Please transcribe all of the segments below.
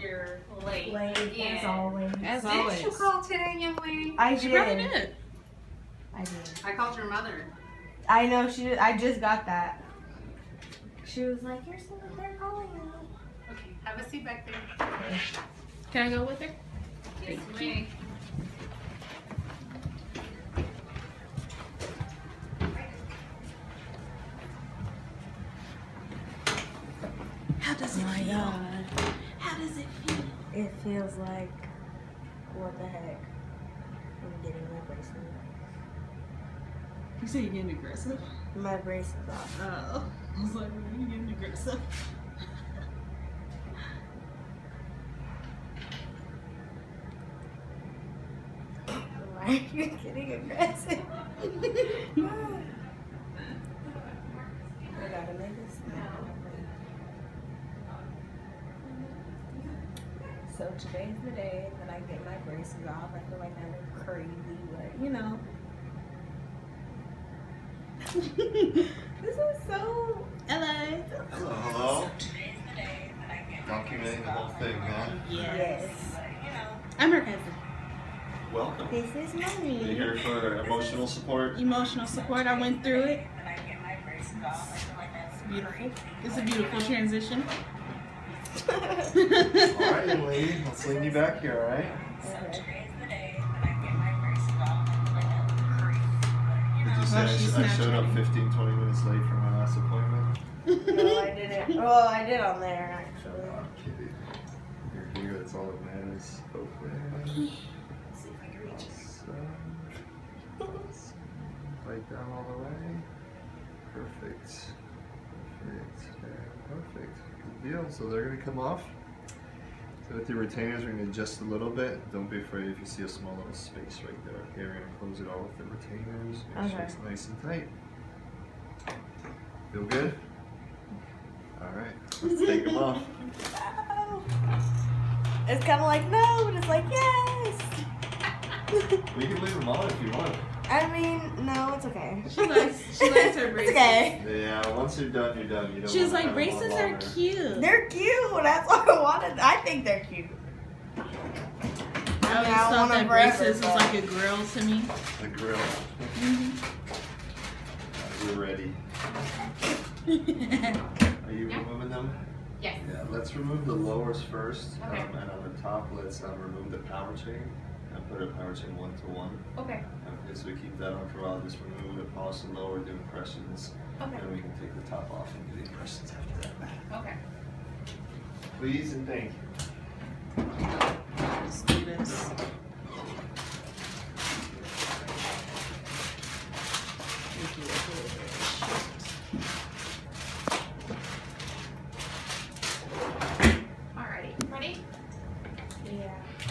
you're late. As always. Did you call today, young lady? I did. She probably did. I did. I called your mother. I know she did. I just got that. She was like, "You're still there calling me." Okay, have a seat back there. Can I go with her? Yes, you may. How does it feel? God. How does it feel? It feels like, what the heck? I'm getting my bracelet. You say you're getting aggressive? My bracelet's off. Oh. I was like, when are you getting aggressive? Why are you getting aggressive? I gotta make this now. So today's the day that I get my braces off. I feel like I look crazy, but you know. This is so Hello. Hello. Documenting the whole thing, huh? yes. I'm her cousin. Welcome. This is Are you mommy. here for emotional support? Emotional support. I went through it. It's beautiful. It's a beautiful transition. Alright, young lady. Let's lean you back here, alright? Okay. Did you say I showed up 15, 20 minutes late for my last appointment? No, I didn't. Well, I did on there actually. Oh, kitty. You're here, that's all that matters. Open. See if I can reach it. Right down all the way. Perfect. Perfect. Perfect. Good deal. So they're going to come off. So with your retainers, we're going to adjust a little bit. Don't be afraid if you see a small little space right there. Okay, we're going to close it all with the retainers. Make sure it's nice and tight. Feel good? Alright, let's take them off. It's kind of like no, but it's like yes. We can leave them on if you want. I mean, no, it's okay. She likes her braces. It's okay. Yeah, once you're done, you're done. You don't She was wanna like, have them on braces are longer. cute. They're cute. That's what I wanted. I think they're cute. I always thought that braces was like a grill to me. The grill. We're ready. Are you removing them? Yes. Yeah, let's remove the lowers first. Okay. And on the top, let's remove the power chain and put a power chain 1-to-1. Okay. Okay, so we keep that on for a while. Just remove it, polish the lower, do impressions. Okay. And we can take the top off and do the impressions after that. Okay. Please and thank you. Let's do this. Alrighty. Ready? Yeah.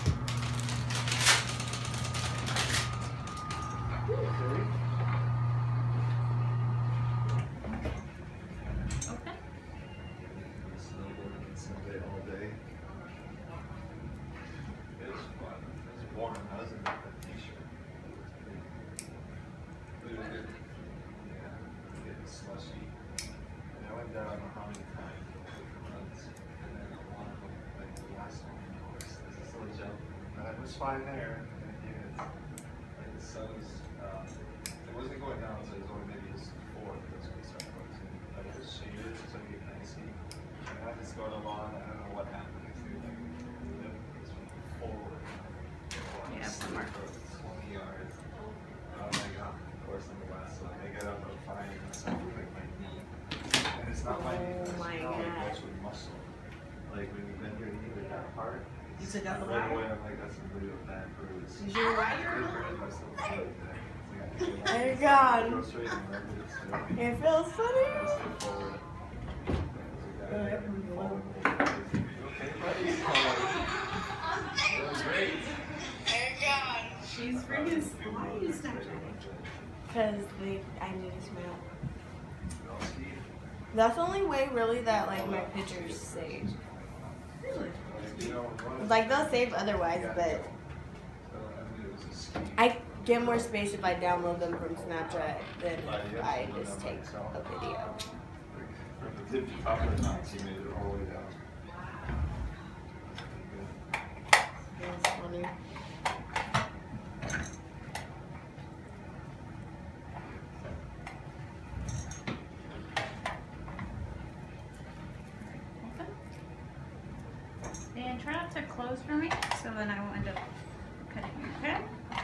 Okay. Snowboarding Sunday all day. It's fun. It's warm. I was in that t-shirt. It was good. Yeah, getting slushy. And I went down I don't know how many times, months, and then one of them, like the last one, of course, there's a silly jump. And it was fine there. And again, it's like the sun was, it wasn't going down, so it was only maybe just 4 that's when it started going to. But it was shaded, so you get nice heat. And I just going along, I don't know what happened. It's forward. Yeah, somewhere. 20 yards. Oh my god. Of course, I'm the last one. I get up, I'm fine, and something like my knee. And it's not my knee, it's my not like God. actual muscle. Like when you bend your knee with that part, You took out the right wire? away, I'm like, that's a really bad bruise. Is your wire? They're gone. It feels funny. She's freaking. Why are you Snapchatting? Because I need to smell. That's the only way really that like my pictures save. Really? Like they'll save otherwise, but I get more space if I download them from Snapchat than if I just take a video. From the tip to top of the notch, you made it all the way down. try not to close for me, so then I won't end up cutting your head.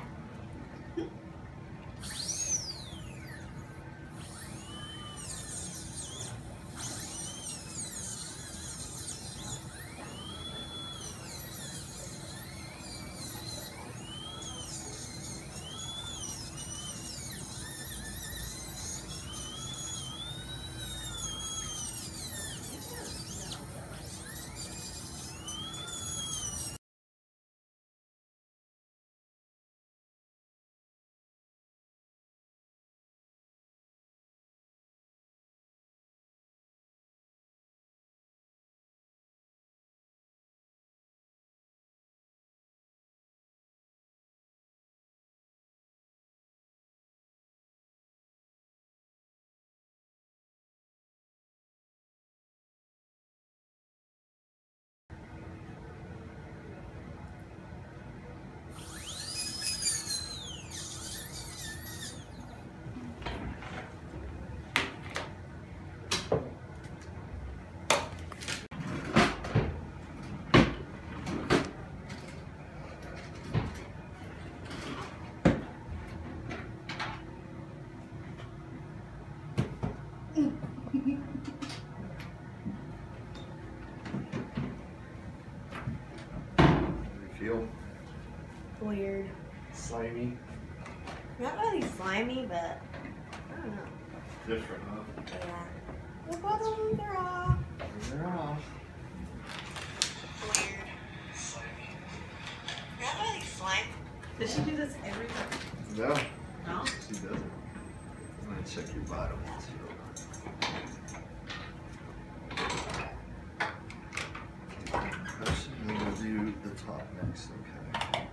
Feel Weird. slimy. Not really slimy, but I don't know. Different, huh? Yeah. The bottoms are off. They're off. Weird. Slimy. Not really slime. Does she do this every time? No. No? She doesn't. I'm gonna check your bottom once you I'm gonna do the top next, okay?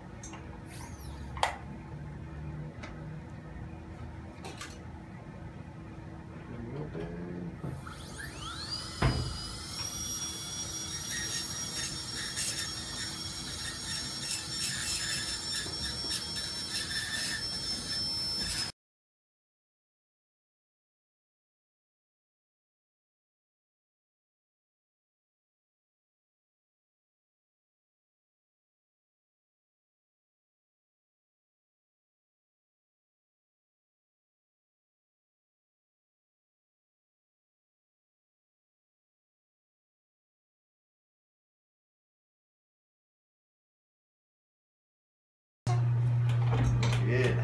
Yeah.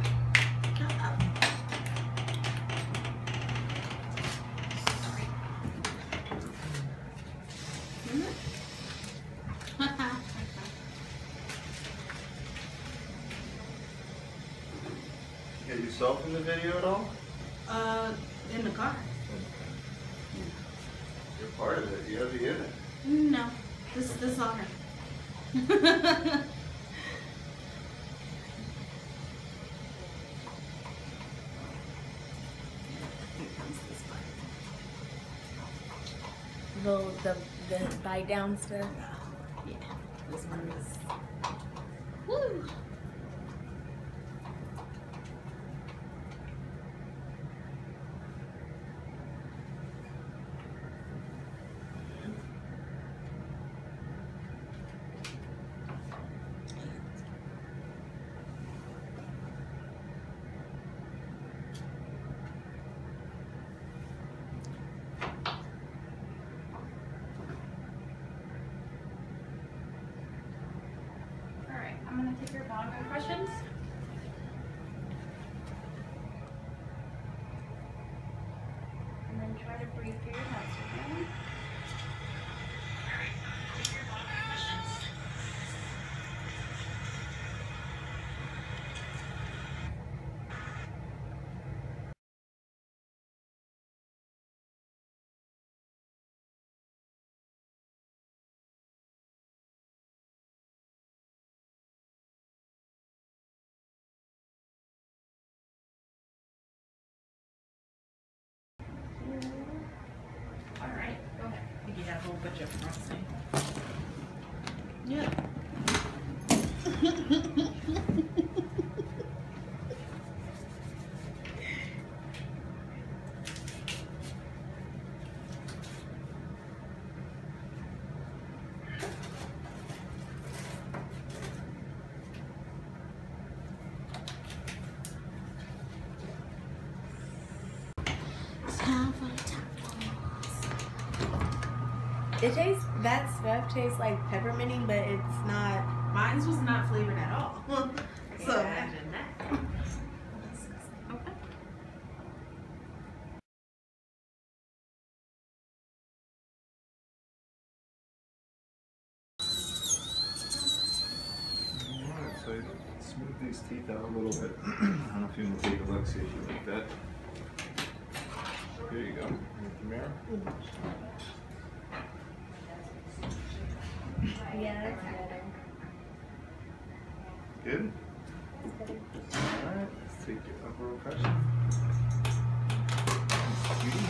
You got yourself in the video at all? In the car. You're part of it. You have to be in it. No. This is on her. The bite down stuff. Yeah. This one is. Woo! I'm going to take your bottom impressions. And then try to breathe through your nose again. Alright, go ahead. You have a whole bunch of frosting. Yeah. It tastes, that stuff tastes like pepperminty, but it's not. Mine's was not flavored at all. So Yeah. imagine that. Okay. Alright, so I smooth these teeth out a little bit. I don't know if you want to take a look, see if you like that. Here you go. With the mirror. Yeah, that's better. Good? Alright, let's take your upper impression. Cutie.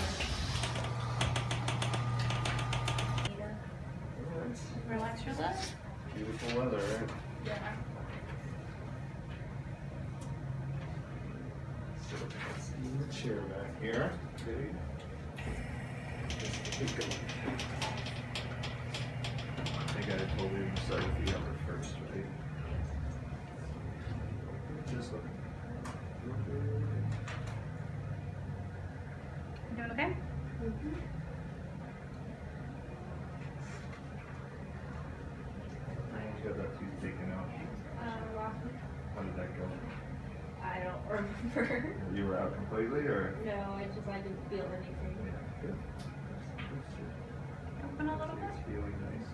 Alright. Relax your lips. Beautiful weather, right? Yeah. So let's move the chair back here. Okay. I think I told you to start with the upper first, right? Just look. You doing okay? You got that tooth taken out. How did that go? I don't remember. You were out completely, or? No, I didn't feel anything. Yeah, good. Open a little bit. It's feeling nice.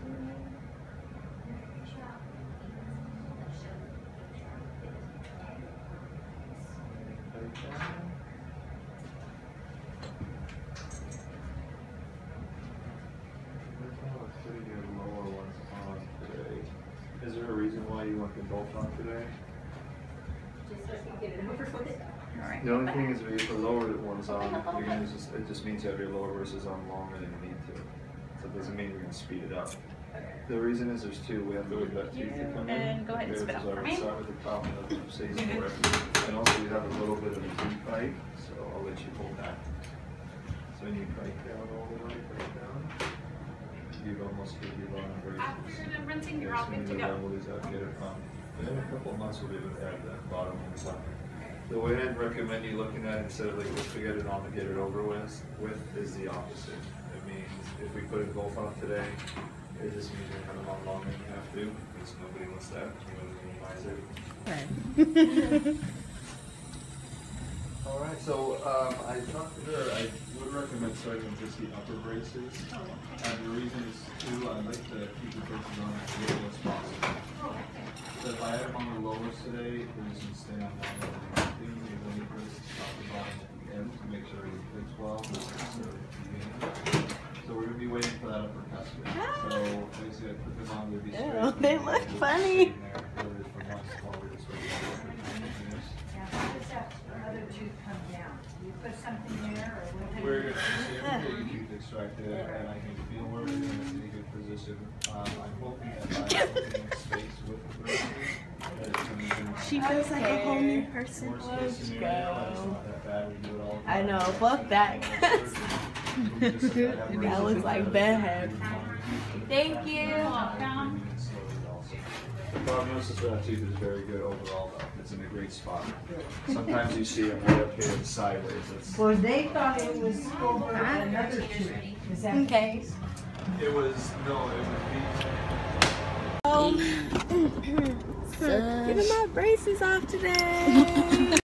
Putting your lower ones on today. Is there a reason why you want them both on today? Just so I can get it over with. All right. The only thing is if you lower ones on, you're gonna just, it just means you have your lower verses on longer than you need to. So it doesn't mean you're gonna speed it up. The reason is there's two. We have to wait that tooth to come in. And go ahead and spit out for me. Start with the top and the says for it. And also you have a little bit of a deep bite, so I'll let you hold that. So when you bite down all the way, bite down. You've almost hit your bottom braces. After you're done rinsing, you're all good to The go. level is out, get it from. In a couple of months we'll be able to add that bottom one side. The way I'd recommend you looking at it instead of like let's get it on to get it over with is the opposite. It means if we put it both on today, it just means you're gonna have them on longer than you have to, because nobody wants that. You know, minimize it. All right, so I talked to her. I would recommend starting with just the upper braces. And the reason is too, I like to keep the braces on as little as possible. So if I had them on the lowest today, they're just gonna stay on longer than anything. Maybe let me brace top to bottom at the end to make sure it fits well, not necessarily at the beginning. So we're gonna be waiting for that upper cusp. So basically I put them on, they'd be straight. Ew, they and look they'll be funny. sitting there literally for months while we're just waiting for the upper to finish. Now, how does that other tooth come down? Do you put something there or what? We're going to get your tooth extracted and I can feel where we're in a good position. I'm hoping that by opening space with the braces, that it's going to She feels like a whole new person. worst case scenario, it's not that bad. We do it all the I time. know, fuck that. That That looks like bad. Thank you. The prognosis for that tooth is very good overall though. It's in a great spot. Sometimes you see them way up here and sideways. It's, Well, they thought it was over another tooth. Is that the Okay. case? it was, no, it would be. Getting my braces off today.